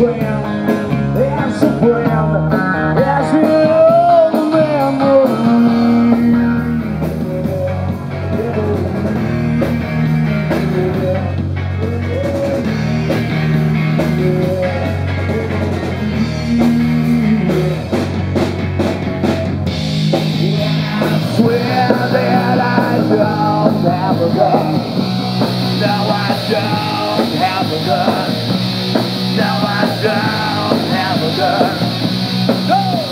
friend, as a friend, as an old memory. I swear that I don't have a gun. No, I don't have a gun. No, I don't have a gun. No!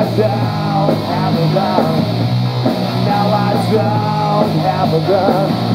Don't have a gun.